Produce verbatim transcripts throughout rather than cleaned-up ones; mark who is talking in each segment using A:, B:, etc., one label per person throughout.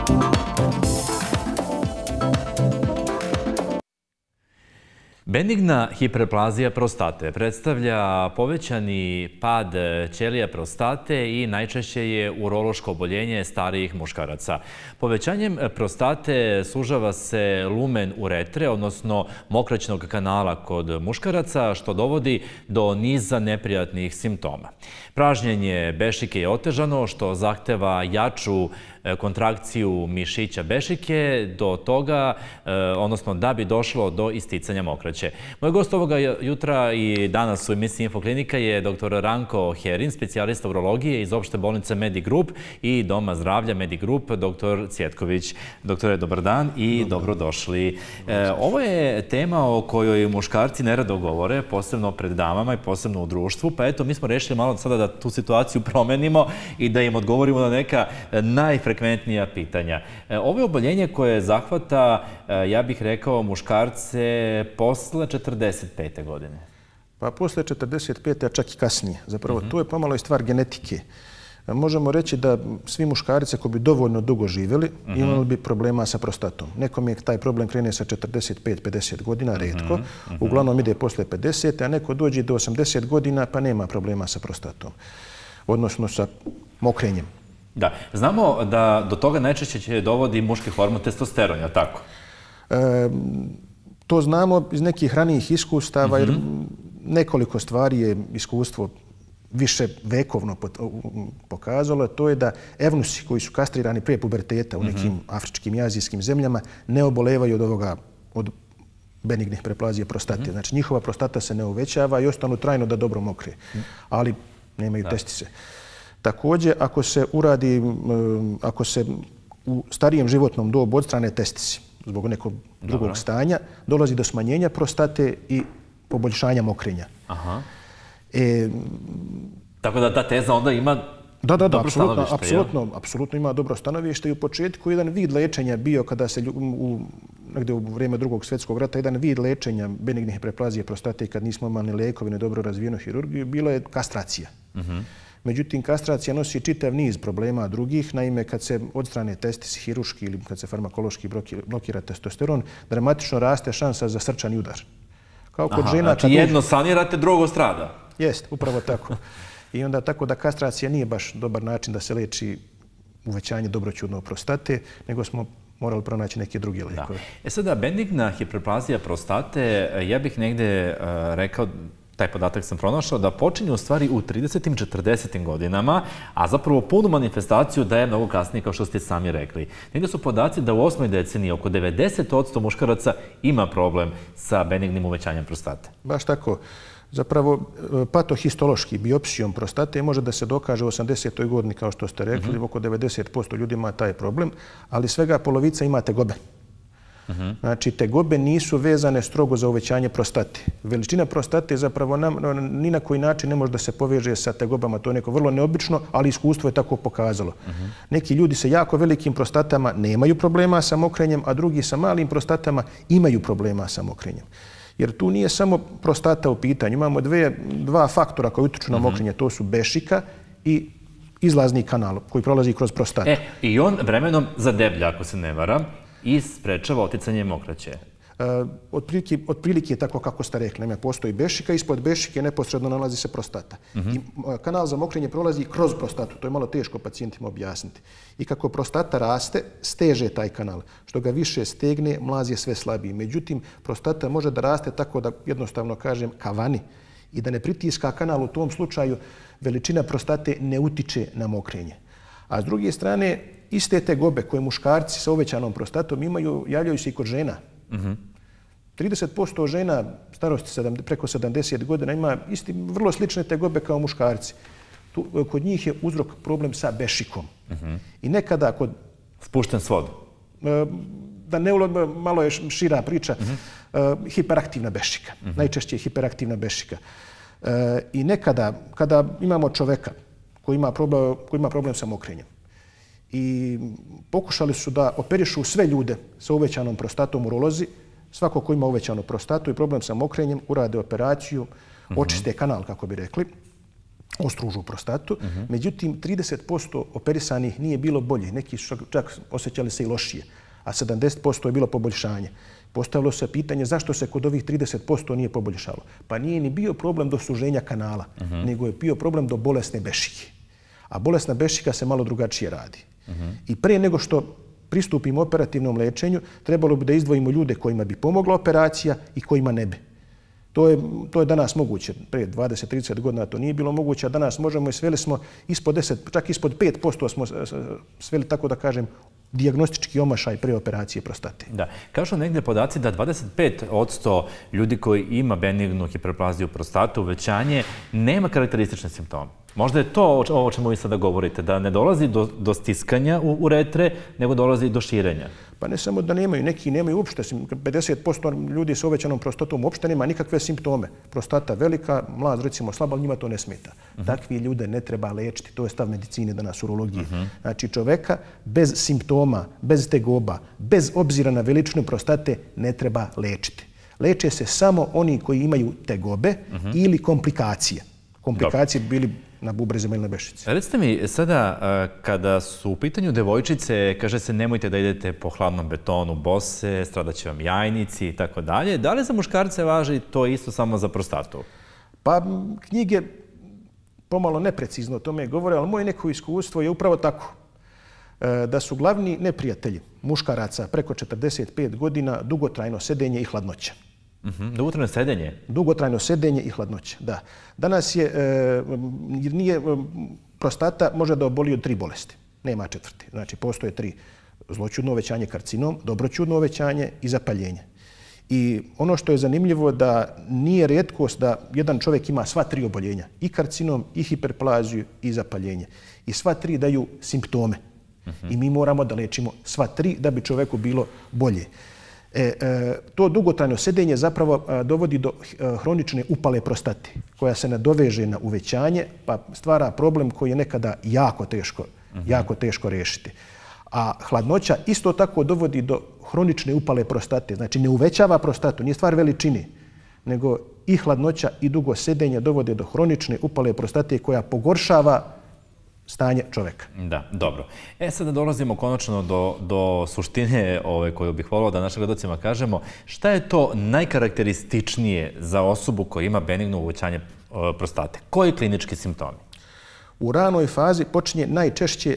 A: Benigna hiperplazija prostate predstavlja povećani pad ćelija prostate i najčešće je urološko oboljenje starijih muškaraca. Povećanjem prostate sužava se lumen uretre, odnosno mokraćnog kanala kod muškaraca, što dovodi do niza neprijatnih simptoma. Pražnjenje bešike je otežano, što zahteva jaču kontrakciju mišića bešike do toga, odnosno da bi došlo do isticanja mokraće. Moj gost ovoga jutra i danas u emisiji Infoklinika je doktor Ranko Herin, specijalista urologije iz opšte bolnice Medigrup i Doma zdravlja Medigrup, doktor Cvjetković. Doktore, dobar dan i dobrodošli. Ovo je tema o kojoj muškarci nerado govore, posebno pred damama i posebno u društvu, pa eto, mi smo rešili malo sada da tu situaciju promenimo i da im odgovorimo na neka najfrekventnija pitanja. Ovo je oboljenje koje zahvata, ja bih rekao, muškarce posle četrdeset pete godine.
B: Pa posle četrdeset pete, a čak i kasnije. Zapravo, to je pomalo i stvar genetike. Možemo reći da svi muškarci koji bi dovoljno dugo živjeli imali bi problema sa prostatom. Nekom je taj problem krene sa četrdeset pet pedeset godina, retko. Uglavnom ide posle pedeset, a neko dođe do osamdeset godina pa nema problema sa prostatom. Odnosno sa mokrenjem.
A: Da. Znamo da do toga najčešće će dovodi muški hormon testosteron, je li tako?
B: To znamo iz nekih ranijih iskustava, jer nekoliko stvari je iskustvo više vekovno pokazalo. To je da evnusi koji su kastrirani prije puberteta u nekim afričkim i azijskim zemljama ne obolevaju od ovoga, od benignih hiperplazije prostate. Znači, njihova prostata se ne uvećava i ostanu trajno da dobro mokre, ali nemaju testise. Također, ako se uradi, ako se u starijem životnom dobu odstrane testisi zbog nekog drugog stanja, dolazi do smanjenja prostate i poboljšanja mokrenja.
A: Tako da ta teza onda ima dobro stanovište.
B: Apsolutno ima dobro stanovište i u početku jedan vid lečenja bio kada se negdje u vrijeme drugog svjetskog rata, jedan vid lečenja benignih hiperplazije prostate kad nismo imali lijekovine, dobro razvijenu hirurgiju, bila je kastracija. Međutim, kastracija nosi čitav niz problema drugih. Naime, kad se odstrane testisi hiruški ili kad se farmakološki blokira testosteron, dramatično raste šansa za srčani udar.
A: Znači jedno sanirate, drugo strada.
B: Jest, upravo tako. I onda tako da kastracija nije baš dobar način da se leči uvećanje dobroćudnog prostate, nego smo morali pronaći neke druge lekove.
A: E sada, benigna hiperplazija prostate, ja bih negde rekao, taj podatak sam pronašao, da počinje u stvari u tridesetim četrdesetim godinama, a zapravo punu manifestaciju daje mnogo kasnije, kao što ste sami rekli. Negdje su podaci da u osmoj deceniji oko devedeset posto muškaraca ima problem sa benignim uvećanjem prostate.
B: Baš tako. Zapravo, patohistološki biopsijom prostate može da se dokaže u osamdesetoj godini, kao što ste rekli, oko devedeset posto ljudi ima taj problem, ali svega polovica ima tegobe. Znači, tegobe nisu vezane strogo za uvećanje prostate. Veličina prostate zapravo ni na koji način ne može da se poveže sa tegobama. To je neko vrlo neobično, ali iskustvo je tako pokazalo. Neki ljudi sa jako velikim prostatama nemaju problema sa mokrenjem, a drugi sa malim prostatama imaju problema sa mokrenjem. Jer tu nije samo prostata u pitanju. Imamo dva faktora koji utiču na mokrenje. To su bešika i izlazni kanal koji prolazi kroz prostatu.
A: I on vremenom zadeblja, ako se ne varam, i sprečava oticanje mokraće.
B: Otprilike je tako kako ste rekli. Naime, postoji bešika, ispod bešike neposredno nalazi se prostata. Kanal za mokrenje prolazi kroz prostatu. To je malo teško pacijentima objasniti. I kako prostata raste, steže taj kanal. Što ga više stegne, mlaz je sve slabiji. Međutim, prostata može da raste tako da, jednostavno kažem, kavani i da ne pritiska kanal. U tom slučaju veličina prostate ne utiče na mokrenje. A s druge strane, iste tegobe koje muškarci sa uvećanom prostatom imaju, javljaju se i kod žena. trideset posto žena starosti preko sedamdeset godina ima isti, vrlo slične tegobe kao muškarci. Kod njih je uzrok problem sa bešikom. I nekada kod...
A: Spušten svod.
B: Da ne ulazimo, malo je šira priča, hiperaktivna bešika. Najčešće je hiperaktivna bešika. I nekada, kada imamo čoveka koji ima problem sa mokrenjem, i pokušali su da operišu sve ljude sa uvećanom prostatom urolozi, svako ko ima uvećanu prostatu i problem sa mokrenjem, urade operaciju, očiste kanal, kako bi rekli. ostružu prostatu. Međutim, trideset posto operisanih nije bilo bolje. Neki su čak osjećali se i lošije, a sedamdeset posto je bilo poboljšanje. Postavilo se pitanje zašto se kod ovih trideset posto nije poboljšalo. Pa nije ni bio problem do suženja kanala, nego je bio problem do bolesne bešike. A bolesna bešika se malo drugačije radi. I prije nego što pristupimo operativnom lečenju, trebalo bi da izdvojimo ljude kojima bi pomogla operacija i kojima ne bi. To je, to je danas moguće. Prije dvadeset do trideset godina to nije bilo moguće, a danas možemo i sveli smo ispod deset, čak ispod pet posto smo sveli, tako da kažem, dijagnostički omašaj pre operacije prostate.
A: Da. Kažu negdje podaci da dvadeset pet posto ljudi koji ima benignu hiperplaziju prostate, uvećanje, nema karakteristične simptome. Možda je to o čemu vi sada govorite, da ne dolazi do, do stiskanja u uretre, nego dolazi do širenja.
B: Pa ne samo da nemaju, neki nemaju uopšte, pedeset posto ljudi s uvećanom prostatom uopšte nema nikakve simptome. Prostata velika, mlaz recimo slaba, ali njima to ne smeta. Uh-huh. Takvi ljude ne treba lečiti, to je stav medicine danas, urologije. Uh-huh. Znači čoveka bez simptoma, bez tegoba, bez obzira na veličinu prostate ne treba lečiti. Leče se samo oni koji imaju tegobe uh-huh. ili komplikacije. Komplikacije bi bili na bubrezima ili na bešici.
A: Recite mi sada, kada su u pitanju devojčice, kaže se nemojte da idete po hladnom betonu bose, stradaće vam jajnici i tako dalje. Da li za muškarce važi to isto samo za prostatu?
B: Pa knjige pomalo neprecizno o tome govore, ali moje neko iskustvo je upravo tako. Da su glavni neprijatelji muškaraca preko četrdeset pet godina dugotrajno sedenje i hladnoća.
A: Uh-huh. Dugotrajno sedenje?
B: Dugotrajno sedenje i hladnoća, da. Danas je, e, nije, prostata može da oboli od tri bolesti. Nema četvrti. Znači, postoje tri. Zloćudno uvećanje karcinom, dobroćudno uvećanje i zapaljenje. I ono što je zanimljivo da nije rijetkost da jedan čovjek ima sva tri oboljenja. I karcinom, i hiperplaziju, i zapaljenje. I sva tri daju simptome. Uh-huh. I mi moramo da lečimo sva tri da bi čovjeku bilo bolje. E, e, to dugotrajno sedenje zapravo a, dovodi do a, hronične upale prostate koja se nadoveže na uvećanje pa stvara problem koji je nekada jako teško, uh-huh. jako teško rešiti. A hladnoća isto tako dovodi do hronične upale prostate. Znači ne uvećava prostatu, nije stvar veličine, nego i hladnoća i dugo sedenje dovode do hronične upale prostate koja pogoršava stanje čovjeka.
A: Da, dobro. E, sada dolazimo konačno do, do suštine ove, koju bih volio da našim gledalcima kažemo. Šta je to najkarakterističnije za osobu koja ima benigno uvećanje prostate? Koji klinički simptomi?
B: U ranoj fazi počinje najčešće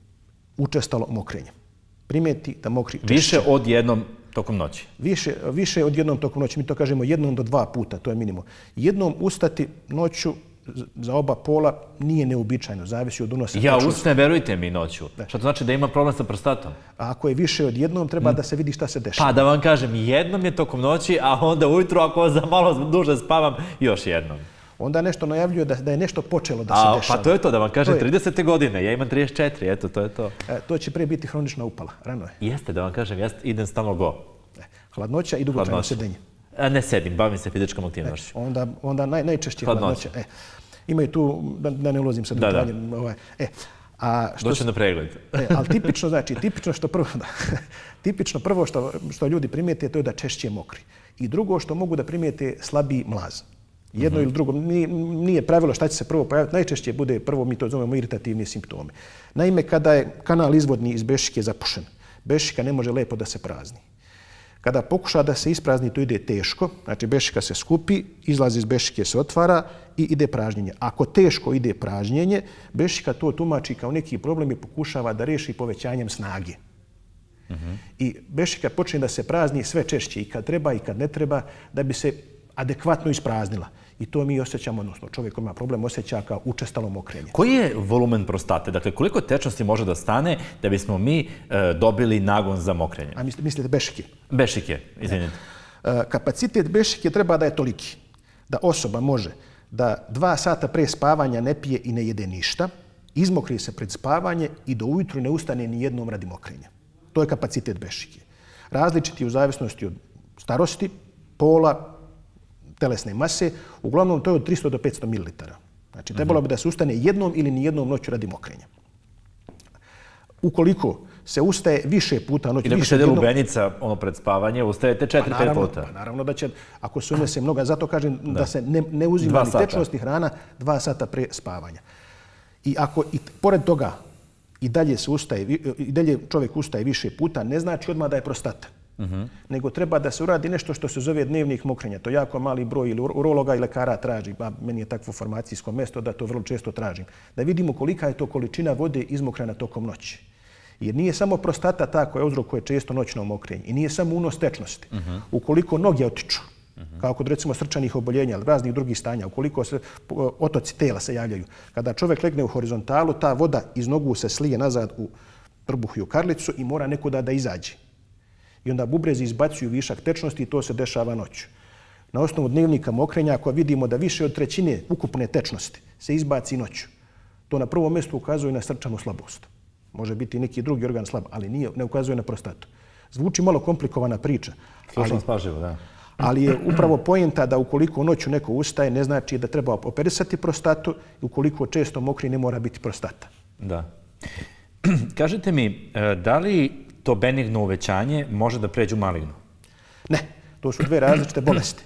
B: učestalo mokrenje. Primeti da mokri češće.
A: Više od jednom tokom noći?
B: Više, više od jednom tokom noći. Mi to kažemo jednom do dva puta, to je minimum. Jednom ustati noću za oba pola nije neobičajno, zavisi od unosa.
A: Ja usne, verujte mi, noću. Da. Što to znači da ima problem sa prostatom?
B: A ako je više od jednom, treba hmm. da se vidi šta se dešava.
A: Pa da vam kažem, jednom je tokom noći, a onda ujutro, ako za malo duže spavam, još jednom.
B: Onda nešto najavljuje da, da je nešto počelo da
A: a,
B: se dešava.
A: Pa to je to, da vam kažem, tridesete godine, ja imam trideset četiri, eto, to je to.
B: E, to će prije biti hronična upala, rano je.
A: Jeste, da vam kažem, jeste, idem stalno go.
B: E, hladnoća i dugotrajno sedenje.
A: A ne sedim, bavim se fizičkom aktivnošću.
B: E, onda onda naj, najčešće hladnoća. E, imaju tu, da, da ne ulazim sad u detalje. Ovaj, e, a što
A: doći na pregled.
B: E, ali tipično, znači, tipično što prvo, da, tipično prvo što, što ljudi primijete, to je da češće mokri. I drugo što mogu da primijete slabiji mlaz. Jedno mm-hmm. ili drugo. Nije, nije pravilo šta će se prvo pojaviti. Najčešće bude prvo, mi to zovemo iritativni simptome. Naime, kada je kanal izvodni iz bešike zapušen, bešika ne može lepo da se prazni. Kada pokuša da se isprazni, to ide teško. Znači, bešika se skupi, izlazi iz bešike, se otvara i ide pražnjenje. Ako teško ide pražnjenje, bešika to tumači kao neki problem i pokušava da reši povećanjem snage. Mm-hmm. I bešika počne da se prazni sve češće i kad treba i kad ne treba, da bi se adekvatno ispraznila. I to mi osjećamo, odnosno čovjek koji ima problem osjeća kao učestalo mokrenje.
A: Koji je volumen prostate? Dakle, koliko tečnosti može da stane da bismo mi e, dobili nagon za mokrenje?
B: A mislite bešike?
A: Bešike, izvinite.
B: E, kapacitet bešike treba da je toliki da osoba može da dva sata pre spavanja ne pije i ne jede ništa, izmokri se pred spavanje i do ujutru ne ustane ni jednom radi mokrenja. To je kapacitet bešike. Različiti u zavisnosti od starosti, pola, telesne mase, uglavnom to je od tristo do petsto mililitara. Znači, trebalo bi da se ustane jednom ili ni jednom noću radi mokrenja. Ukoliko se ustaje više puta noću.
A: I ako se lubenica ono pred spavanje, ustajete četiri pet puta.
B: Pa naravno da će, ako se unese mnoga, zato kažem da se ne, ne uzima ni tečnost ni hrana dva sata pre spavanja. I ako i pored toga i dalje se ustaje, i dalje čovjek ustaje više puta, ne znači odmah da je prostata. Uh-huh. Nego treba da se uradi nešto što se zove dnevnik mokrenja. To jako mali broj ili urologa i lekara traži. Pa meni je takvo formacijsko mjesto da to vrlo često tražim. Da vidimo kolika je to količina vode izmokrena tokom noći. Jer nije samo prostata ta koja uzrokuje često noćno mokrenje. I nije samo unos tečnosti. Uh-huh. Ukoliko noge otiču, uh-huh. kao kod recimo srčanih oboljenja ili raznih drugih stanja, ukoliko se otoci tela se javljaju, kada čovjek legne u horizontalu, ta voda iz nogu se slije nazad u trbuh i u karlicu i mora nekuda da izađe. I onda bubrezi izbacuju višak tečnosti i to se dešava noću. Na osnovu dnevnika mokrenja, ako vidimo da više od trećine ukupne tečnosti se izbaci noću, to na prvom mjestu ukazuje na srčanu slabost. Može biti neki drugi organ slab, ali nije, ne ukazuje na prostatu. Zvuči malo komplikovana priča.
A: Slušam spaživo, da.
B: Ali je upravo poenta da ukoliko noću neko ustaje, ne znači da treba operisati prostatu i ukoliko često mokri ne mora biti prostata.
A: Da. Kažite mi, da li to benigno uvećanje može da pređe u maligno?
B: Ne, to su dve različite bolesti.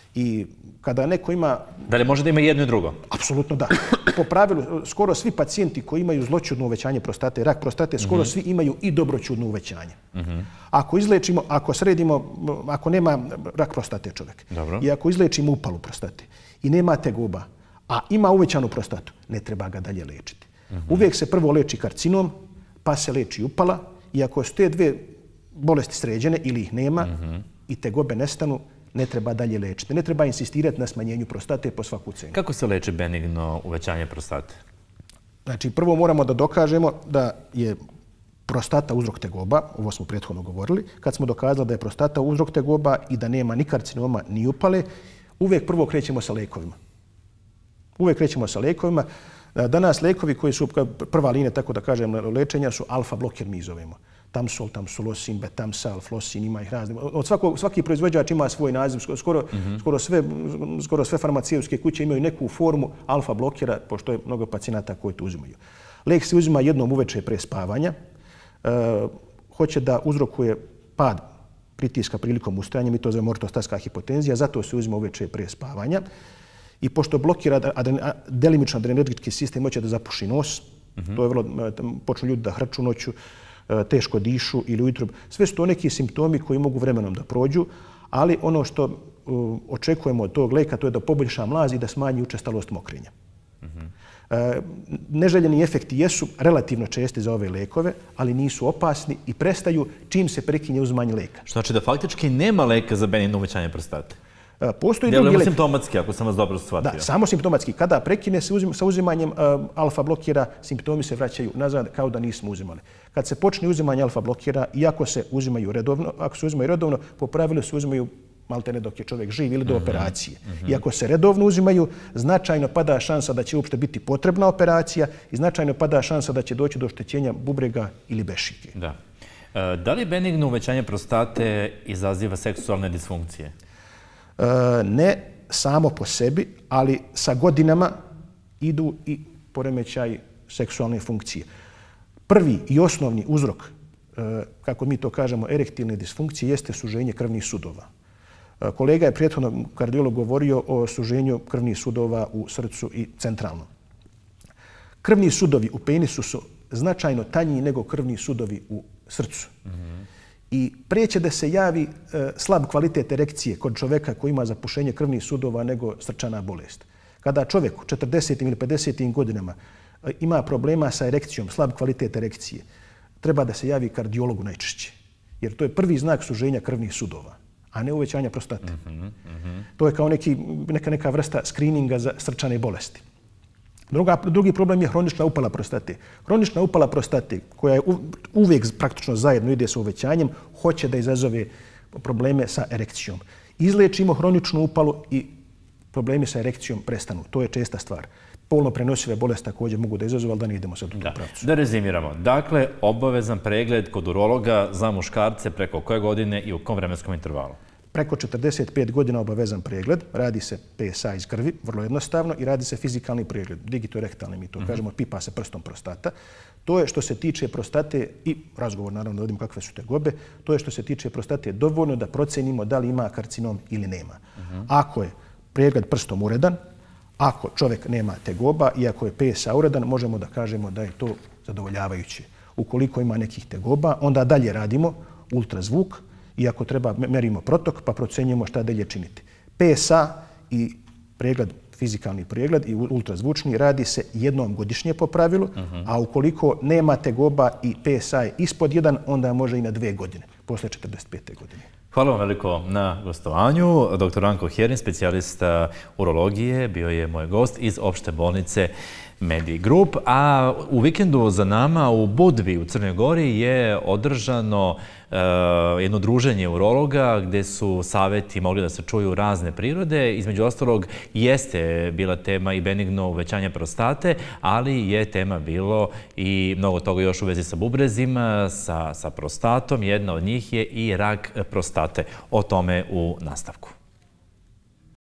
B: I kada neko ima...
A: Da li može da ima jedno i drugo?
B: Apsolutno da. Po pravilu, skoro svi pacijenti koji imaju zloćudno uvećanje prostate, rak prostate, skoro mm-hmm. svi imaju i dobroćudno uvećanje. Mm-hmm. Ako izlečimo, ako sredimo, ako nema rak prostate čovjek, dobro. I ako izlečimo upalu prostate i nema tegoba, a ima uvećanu prostatu, ne treba ga dalje lečiti. Mm-hmm. Uvijek se prvo leči karcinom, pa se leči upala, i ako su te dve bolesti sređene ili ih nema mm-hmm. i tegobe nestanu, ne treba dalje lečiti. Ne treba insistirati na smanjenju prostate po svaku cenu.
A: Kako se leči benigno uvećanje prostate?
B: Znači, prvo moramo da dokažemo da je prostata uzrok tegoba, ovo smo prethodno govorili. Kad smo dokazali da je prostata uzrok tegoba i da nema ni karcinoma ni upale, uvijek prvo krećemo sa lekovima. Uvijek krećemo sa lekovima. Danas lekovi koji su prva linija, tako da kažem, lečenja su alfa bloker, mi zovemo. Tamsol, tamsulosin, betamsal, flosin, ima ih razni. Od svakog, svaki proizvođač ima svoj naziv. Skoro, mm-hmm. skoro, sve, skoro sve farmaceutske kuće imaju neku formu alfa blokera, pošto je mnogo pacijenata koji to uzimaju. Lek se uzima jednom uveče pre spavanja. E, hoće da uzrokuje pad pritiska prilikom ustajanja, mi to zovemo ortostatska hipotenzija, zato se uzima uveče pre spavanja. I pošto blokira delimično adrenergijski sistem, hoće da zapuši nos, mm-hmm. to je vrlo, počnu ljudi da hrču noću, teško dišu ili ujutro. Sve su to neki simptomi koji mogu vremenom da prođu, ali ono što uh, očekujemo od tog leka to je da poboljša mlaz i da smanji učestalost mokrenja. Mm-hmm. uh, neželjeni efekti jesu relativno česti za ove lekove, ali nisu opasni i prestaju čim se prekinje uzimanje leka.
A: Što znači da faktički nema leka za benigno uvećanje prostate?
B: Postoji drugi lek.
A: Simptomatski, ako sam vas dobro shvatio.
B: Da, samo simptomatski. Kada prekine se uzim, sa uzimanjem uh, alfa blokera, simptomi se vraćaju nazad kao da nismo uzimali. Kad se počne uzimanje alfa blokera, iako se uzimaju redovno, ako se uzimaju redovno, po pravilu se uzimaju maltene dok je čovjek živ ili do mm-hmm. operacije. Mm-hmm. Iako se redovno uzimaju, značajno pada šansa da će uopšte biti potrebna operacija i značajno pada šansa da će doći do oštećenja bubrega ili bešike.
A: Da. E, da li benigno uvećanje prostate izaziva seksualne disfunkcije?
B: Ne samo po sebi, ali sa godinama idu i poremećaj seksualne funkcije. Prvi i osnovni uzrok, kako mi to kažemo, erektilne disfunkcije jeste suženje krvnih sudova. Kolega je prethodno kardiolog govorio o suženju krvnih sudova u srcu i centralnom. Krvni sudovi u penisu su značajno tanji nego krvni sudovi u srcu. Mm-hmm. I preće da se javi e, slab kvalitet erekcije kod čovjeka koji ima zapušenje krvnih sudova nego srčana bolest. Kada čovjek u četrdesetim ili pedesetim godinama e, ima problema sa erekcijom, slab kvalitet erekcije, treba da se javi kardiologu najčešće. Jer to je prvi znak suženja krvnih sudova, a ne uvećanja prostate. Mm-hmm, mm-hmm. To je kao neki, neka, neka vrsta skrininga za srčane bolesti. Druga, drugi problem je hronična upala prostate. Hronična upala prostate, koja je uvijek praktično zajedno ide sa uvećanjem, hoće da izazove probleme sa erekcijom. Izlečimo hroničnu upalu i problemi sa erekcijom prestanu. To je česta stvar. Polno prenosive bolesti također mogu da izazove, ali da ne idemo sad u tu pravcu.
A: Da rezimiramo. Dakle, obavezan pregled kod urologa za muškarce preko koje godine i u kom vremenskom intervalu?
B: preko četrdeset pet godina obavezan pregled, radi se P S A iz krvi, vrlo jednostavno, i radi se fizikalni pregled, digitorektalni, mi to kažemo, pipa se prstom prostata. To je što se tiče prostate i razgovor, naravno, da vidimo kakve su tegobe, to je što se tiče prostate dovoljno da procenimo da li ima karcinom ili nema. Ako je pregled prstom uredan, ako čovjek nema tegoba i ako je P S A uredan, možemo da kažemo da je to zadovoljavajuće. Ukoliko ima nekih tegoba, onda dalje radimo ultrazvuk i ako treba merimo protok pa procenjujemo šta dalje činiti. P S A i pregled, fizikalni pregled i ultrazvučni radi se jednom godišnje po pravilu, a ukoliko nema tegoba i P S A je ispod jedan, onda može i na dve godine, posle četrdeset pete godine.
A: Hvala vam veliko na gostovanju. doktor Ranko Herin, specijalista urologije, bio je moj gost iz opšte bolnice Medi Group. A u vikendu za nama u Budvi u Crnoj Gori je održano jedno druženje urologa gdje su savjeti mogli da se čuju razne prirode. Između ostalog jeste bila tema i benigno uvećanje prostate, ali je tema bilo i mnogo toga još u vezi sa bubrezima, sa, sa prostatom. Jedna od njih je i rak prostate. O tome u nastavku.